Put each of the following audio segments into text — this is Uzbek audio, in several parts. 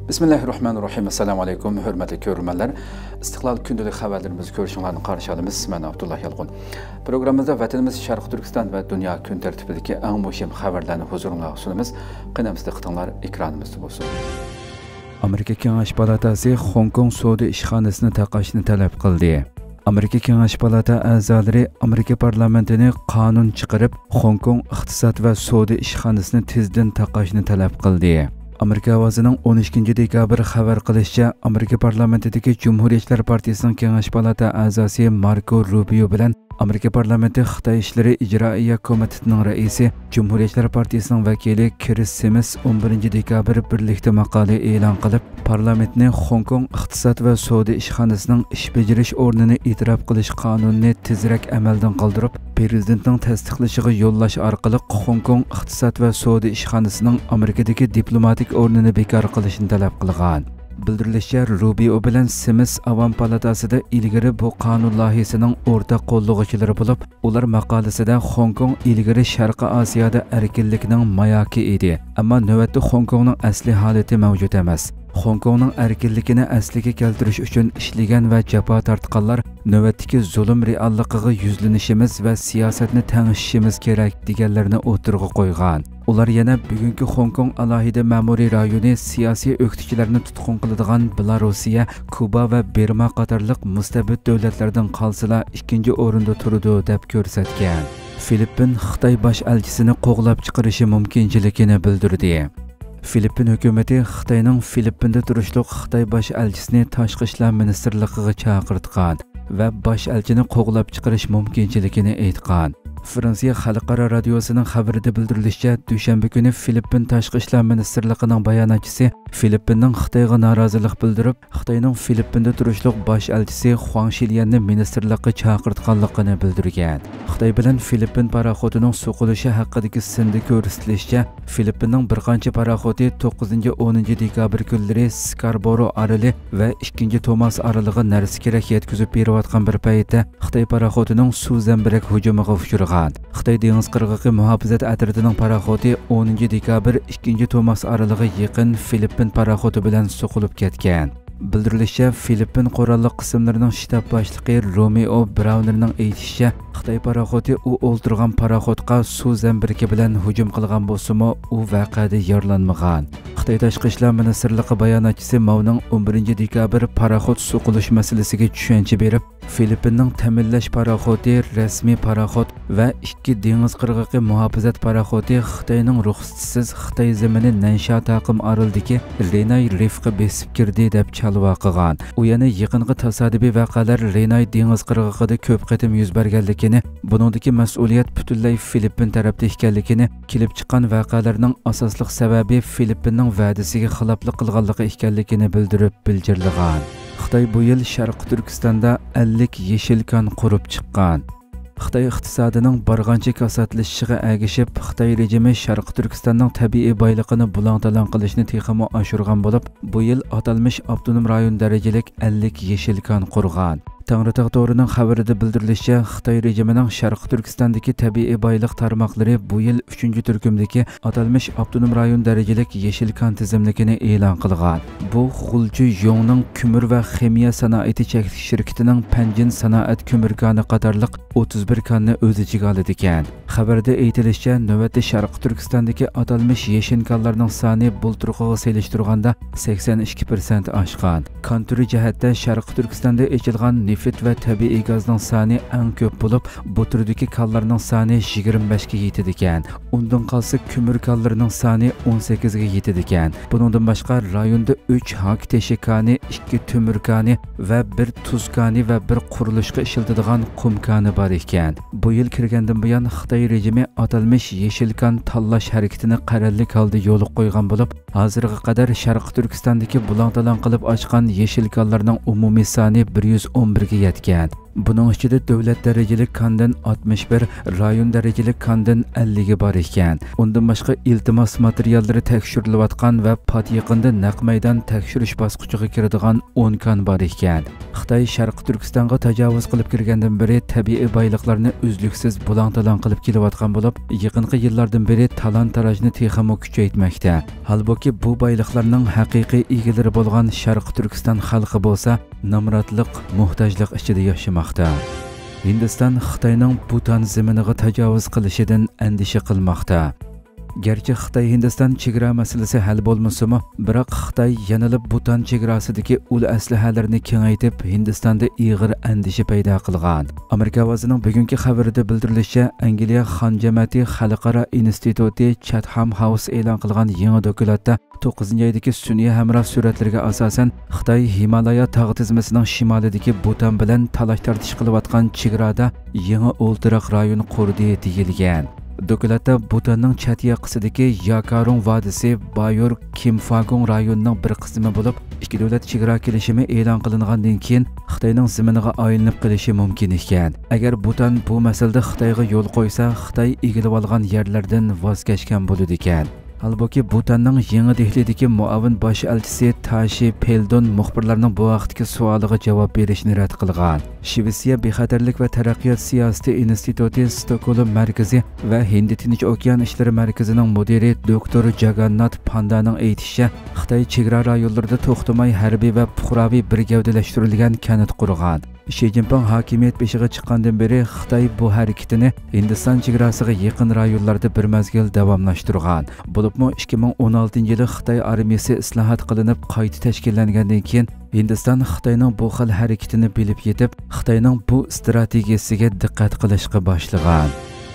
Bismillahirrahmanirrahim. Assalamu alaykum, hörmətli görürmənlər. İstiqlal gündəlik xəbərlərimizi görüşünlərini qarşı alımız. Mən Abdullah Yalğun. Proqramımızda vətənimiz Şərq Türkistan və dünya gün tərtibindəki ən mühim xəbərlərini huzuruna sunumuz. Qınamızda qıtanlar ekranımızda olsun. Amerika Kengash Palatası Hong Kong savdo ishxonasini taqashni talab qildi. Amerika Kengash Palata a'zolari Amerika parlamentini qonun chiqarib, Hong Kong iqtisod va savdo ishxonasini tezdan taqashni talab qildi. Amerika ovozining 12 dekabr xabar qilishicha, Amerika parlamentidagi Cumhuriyetchilar partiyasining Kengash Palata a'zosi Marco Rubio bilan Amerika parlamenti Xitoy ishlari ijroiya komitetining raisi, Cumhuriyetchilar partiyasining vakili Chris Simmons 11 dekabr birlikda maqola e'lon qilib, parlamentni Hong Kong iqtisod va savdo ishxonasining ish bajarish o'rnini e'tirof qilish qonunini tezroq amaldan qoldirib, prezidentning tasdiqlashiga yo'llash orqali Hong Kong iqtisod va savdo ishxonasining Amerikadagi diplomatik o'rnini bekor qilishni talab qilgan. Bildirilishicha, Rubio bilan Simmons Avam palatasida ilgari bu qonun loyihasining o'rtaq qo'llovchilari bo'lib, ular maqolasida Hong Kong ilgari Sharqiy Osiyoda erkinlikning mayoki edi, ammo navbatda Hong Kongning asli holati mavjud emas. Hong Kongning erkinligini asliga keltirish uchun ishlagan va jafo tortganlar navbatdagi zulm realligiga yuzlanishimiz va siyosatni tangishishimiz kerak deganlarni o'tirg'a qo'ygan. Ular yana bugungi Hong Kong alohida ma'muriy rayoni siyosiy o'qituvchilarni tutqun qiladigan Belorussiya, Kuba va Burma qatorliq mustabid davlatlardan qolsalar ikkinchi o'rinda turadi deb ko'rsatgan. Filippin Xitoy bosh elchisini qo'g'lab chiqarishi mumkinchiligini bildirdi. Filippin hukumati Xitoyning Filippinda turishliq Xitoy bosh elchisini Tashqi ishlar ministrligiga chaqirtgan va bosh elchini qo'g'lab chiqarish mumkinchiligini aytgan. Fransiya xalqaro radiosining xabarida bildirilishicha, dushanba kuni Filippin Tashqi ishlar ministrligining bayonotchisi Filippinning Xitoyga norozilik bildirib, Xitoyning Filippinda turishliq bosh elchisi Huang Shilianni ministrlikka chaqirtganligini bildirgan. Xitoy bilan Filippin paraxodining suqilishi haqidagi sinda ko'rsatilishicha, Filippinning bir qancha paraxodi 9-10 dekabr kunlari Scarborough oroli va 2-Tomas oralig'iga narsa kerak yetkazib berayotgan bir paytda Xitoy paraxodining suv zambirak hujumiga uchragan. Xitoy dengiz qirg'og'i muhofazat atritining paraxodi 10 dekabr 2-Tomas oralig'iga yaqin Filippin paraxodi bilan suqilib ketgan. Bildirilishicha, Filippin qurolli qismlarining shtab boshlig'i Romeo Brownerning aytishicha, Xitoy paraxodi u o'ltirgan paraxodga suv zambirki bilan hujum qilgan bo'lsa-mu, u voqeada yaralanmagan. Xitoy Tashqi ishlar ministrligi bayonotchisi Mauning 11 dekabr paraxod suqilish masalasiga tushuncha berib, Filippinning ta'minlash paraxodi, rasmiy paraxod va 2 dengiz qirg'og'i muhofazat paraxodi Xitoyning ruxsatsiz Xitoy zemini Nansha taqim orolidagi Renay Rifga besib kirdi deb chalva qilgan. U yana yaqinqi tasodifiy voqealar Renay dengiz qirg'og'ida ko'p qatim yuz berganligini, buningdagi mas'uliyat butunlay Filippin tarafda ekanligini, kelib chiqqan voqealarning asosli sababi Filippinning va'dasiga xiloflik qilganligi ekanligini bildirib bildirilgan. Xitoy bu yil Sharq Turkistonda 50 yeshil kon qurib chiqqan. Xitoy iqtisodining barg'ancha kasatlashishiga ergashib, Xitoy rejimi Sharq Turkistonning tabiiy boyligini bulang-talang qilishni texmo oshirgan bo'lib, bu yil atalmish avtonom rayon darajalik 50 yeshil kon qurgan. Tangritog' to'rining xabarida bildirilishicha, Xitoy rejimining Sharq Turkistondagi tabiiy boylik tarmoqlari bu yil 3-turkumdagi atalmish avtonom rayon darajalik yeshil kon tizimligini e'lon qilgan. Bu Xulju Yongning ko'mir va ximiya sanoati cheklanish shirkatining Panjin sanoat ko'mir koni qatorliq 31 konni o'z ichiga oladi ekan. Xabarda aytilishicha, navbatda Sharq Turkistondagi atalmish yeshil konlarning soni bulturg'iga selishtirganda 82% oshgan. Kon turi jihatda Sharq Turkistonda echilgan neft va tabiiy gazning soni eng ko'p bo'lib, bu turdagi konlarning soni 25 ga yetadi ekan. Undan qolsa ko'mir konlarining soni 18 ga yetadi ekan. Buningdan boshqa rayonda 3 hak teshi koni, 2 temir koni va 1 tuz koni va 1 qurilishga ishlatiladigan qum koni bor ekan. Bu yil kirgandan buyon Xitoy rejimi atalmish yeshil kon tanlash harakatini qarorli holda yo'l qo'ygan bo'lib, hozirga qadar Sharq Turkistondagi bulang-talang qilib ochgan yeshil konlarning umumiy soni 111 ga yetgan. Buning ichida davlat darajali kandan 61, rayon darajali kandan 50 ga bor ekan. Undan boshqa iltimos materiallari tekshirilayotgan va pat yaqinda naq maydon tekshirish bosqichiga kiradigan 10 kan bor ekan. Xitoy Sharqi Turkistonga tajovuz qilib kirgandan beri tabiiy boyliqlarni uzluksiz bulang-talang qilib kelayotgan bo'lib, yaqinqi yillardan beri talon-tarojni texmo kuchaytmoqda. Halbuki bu boyliqlarning haqiqiy egalari bo'lgan Sharqi Turkiston xalqi bo'lsa, namratliq, muhtojlik ichida yashamoqda. Hindiston Xitoyning Butan zeminiga tajovuz qilishidan andisha qilmoqda. Gerçi Xitoy Hindiston chegara masalasi hal bo'lmasa-mu, biroq Xitoy yanada Butan chegarasidagi ul aslahalarini kengaytib, Hindistonda ig'ir andisha paydo qilgan. Amerika ovozining bugungi xabarida bildirilishicha, Angliya Xon jamiyati xalqaro instituti Chatham House e'lon qilgan yangi dokumentda 9-oydagi sun'iy hamroh suratlarga asosan Xitoy Himalaya tog' tizmasining shimolidagi Butan bilan talash-tartish qilayotgan chegarada yangi o'ltiroq rayon qurdi deyilgan. Dokumentda Butanning chatiyaqasidagi Yakarung vodisi Bayor Kimfagung rayonining bir qismi bo'lib, ikki davlat chegara kelishimi e'lon qilingandan keyin Xitoyning ziminiga aylanib qolishi mumkin ekan. Agar Butan bu masalada Xitoyga yo'l qo'ysa, Xitoy egilib olgan yerlardan voz kechgan bo'ladi ekan. Halbuki Butanning yangi Dehlidagi muavin bosh elchisi Tashi Peldon muxbirlarning bu vaqtdagi savoliga javob berishni rad qilgan. Shvetsiya bexatarlik va taraqqiyot siyosati instituti Stokgolm markazi va Hind Tinch okean ishlari markazining mudiri doktor Jagannath Pandaning aytishicha, Xitoy chegara rayonlarida to'xtamay harbiy va fuqaroviy birgavdalashtirilgan kanat qurgan. Xi Jinping hokimiyat beshiga chiqqandan beri Xitoy bu harakatini Hindiston chegarasiga yaqin rayonlarda bir mazgil davomlashtirgan. Bo'libmi 2016-yili Xitoy armiyasi islohot qilinib qayta tashkillangandan keyin Hindiston Xitoyning bu xil harakatini bilib yetib, Xitoyning bu strategiyasiga diqqat qilishga boshlagan.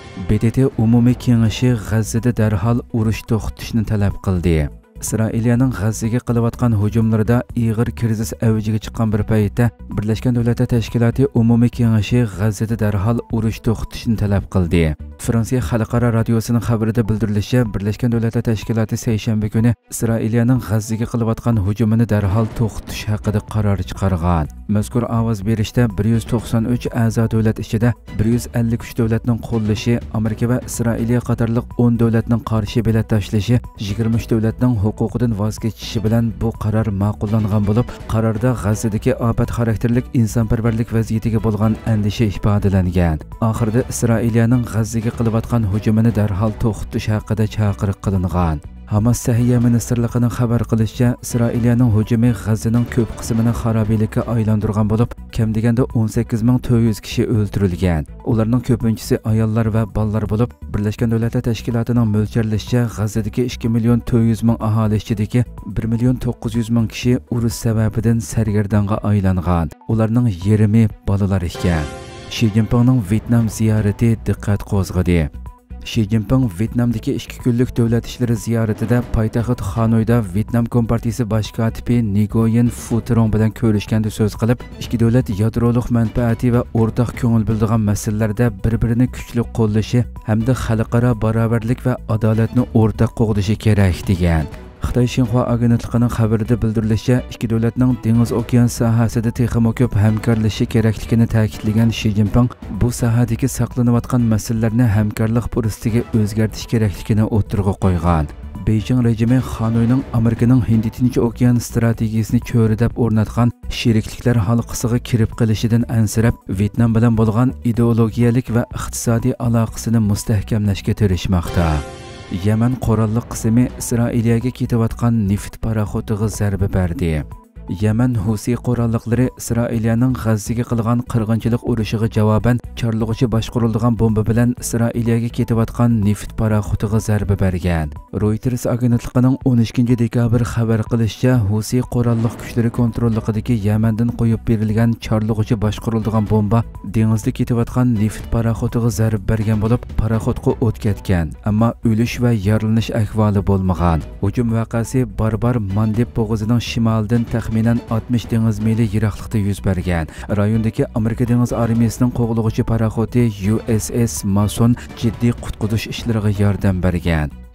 BTT umumiy kengashi G'azzada darhol urush to'xtatishni talab qildi. İsrailiyaning G'azzaga qilayotgan hujumlarida ig'ir krizis avjiga chiqqan bir paytda Birlashgan Davlatlar Tashkiloti umumiy kengashi G'azzada darhol urush to'xtatishni talab qildi. Fransiya xalqaro radiosining xabarida bildirilishicha, Birlashgan Davlatlar Tashkiloti seshanba kuni Isroiliyaning G'azzaga qilayotgan hujumini darhol to'xtatish haqida qaror chiqargan. Mazkur ovoz berishda 193 a'zo davlat ichida 153 davlatning qo'llashi, Amerika va Isroiliya qatorliq 10 davlatning qarshi bilet tashlashi, 23 davlatning huquqidan voz kechishi bilan bu qaror ma'qullangan bo'lib, qarorda G'azzadagi ofat xarakterlik insonparvarlik vaziyatiga bo'lgan andisha ifodalangan. Oxirida Isroiliyaning G'azzaga qilayotgan hujumini darhol to'xtatish haqida chaqiriq qilingan. Hamas Sahiyya ministrligining xabar qilishicha, Isroiliyaning hujumi G'azzaning ko'p qismini xarobiylikka aylantirgan bo'lib, kam deganda 18400 kishi o'ldirilgan. Ularning ko'pinchisi ayollar va bolalar bo'lib, Birlashgan Davlatlar Tashkilotining mo'ljallashicha G'azzadagi 2.400.000 aholi ichidagi 1.900.000 kishi urush sababidan sargardonga aylangan. Ularning yarmi bolalar ekan. Xi Jinpingning Vyetnam ziyorati diqqat qo'zg'adi. Xi Jinping Vyetnamdagi 2 kunlik davlat ishlari ziyoratida poytaxt Hanoyda Vyetnam Kompartiyasi bosh kotibi Nguyen Phu Trong bilan ko'rishganda so'z qilib, ikki davlat yadrolik manfaati va o'rtaq ko'ngil bildigan masalalarda bir-birini kuchli qo'llashi hamda xalqaro barobarlik va adolatni o'rtaq qo'g'dishi kerak degan. Xitoy Xinhua agentligining xabarida bildirilishicha, ikki davlatning dengiz okean sohasida texmo ko'p hamkorlashishi kerakligini ta'kidlagan Xi Jinping bu sohadagi saqlanayotgan masalalarni hamkorlik fursatiga o'zgartirish kerakligini o'tirg'a qo'ygan. Beijing rejimi Xanoyning Amerikaning Hind Tinch okean strategiyasini cho'ridab o'rnatgan sherikliklar halqasiga kirib qilishidan ansirab, Vyetnam bilan bo'lgan ideologiyalik va iqtisodiy aloqasini mustahkamlashga tirishmoqda. Yaman qurolli qismi Isroiliyaga ketayotgan neft paraxodiga zarba berdi. Yaman Husi qurolliqlari Isroiliyaning G'azzaga qilgan qirg'inchilik urushiga javoban chorlug'ichi boshqarilgan bomba bilan Isroiliyaga ketayotgan neft paraxodiga zarba bergan. Reuters agentligining 12-dekabr xabar qilishicha, Husi qurolliq kuchlari kontrolligidagi Yamandan qo'yib berilgan chorlug'ichi boshqarilgan bomba dengizda ketayotgan neft paraxodiga zarba bergan bo'lib, paraxodga o't ketgan, ammo o'lish va yaralanish ahvoli bo'lmagan. Hujum voqeasi Barbar Mandeb bo'g'ozining shimolidan taxminan 60 dengiz mili yiroqlikda yuz bergan. Rayondagi Amerika dengiz armiyasining qo'g'lug'ichi paraxodi USS Mason jiddiy qutqizish ishlariga yordam bergan.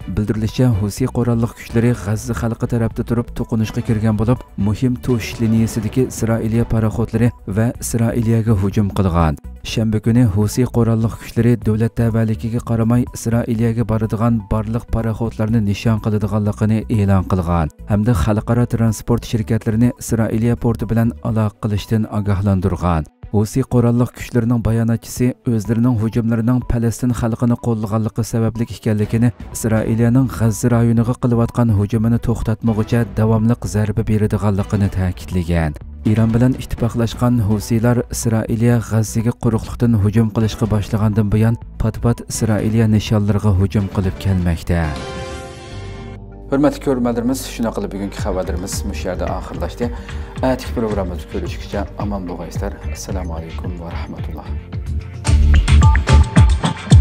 Bildirilishicha, Husi qurolli kuchlari G'azza xalqi tarafda turib to'qinishga kirgan bo'lib, muhim to'sh liniyasidagi Isroiliya paraxodlari va Isroiliyaga hujum qilgan. Shanba kuni Husi qurolli kuchlari davlat tabiatligiga qaramay Isroiliyaga boradigan barliq paraxodlarni nishon qiladiganligini e'lon qilgan hamda xalqaro transport shirkatlarini Isroiliya porti bilan aloqa qilishdan ogohlantirgan. Husi qurolli kuchlarining bayonotchisi o'zlarining hujumlarining Falastin xalqini qo'llaganligi sababli ekanligini, Isroiliyaning G'azza rayoniga qilayotgan hujumini to'xtatmoqcha davomli zarba beradiganligini ta'kidlagan. İran bilan ittifoqlashgan Husilar Isroiliya G'azzaga quruqlikdan hujum qilishga boshlagandan buyon pat-pat Isroiliya nishonlariga hujum qilib kelmoqda. Hürmetli görürmenlerimiz, şuna qilib bugungi xabarlarimiz bu yerda oxirlashdi. Atigi programmamizni ko'rishguncha omon bo'linglar. Assalomu alaykum va rahmatulloh.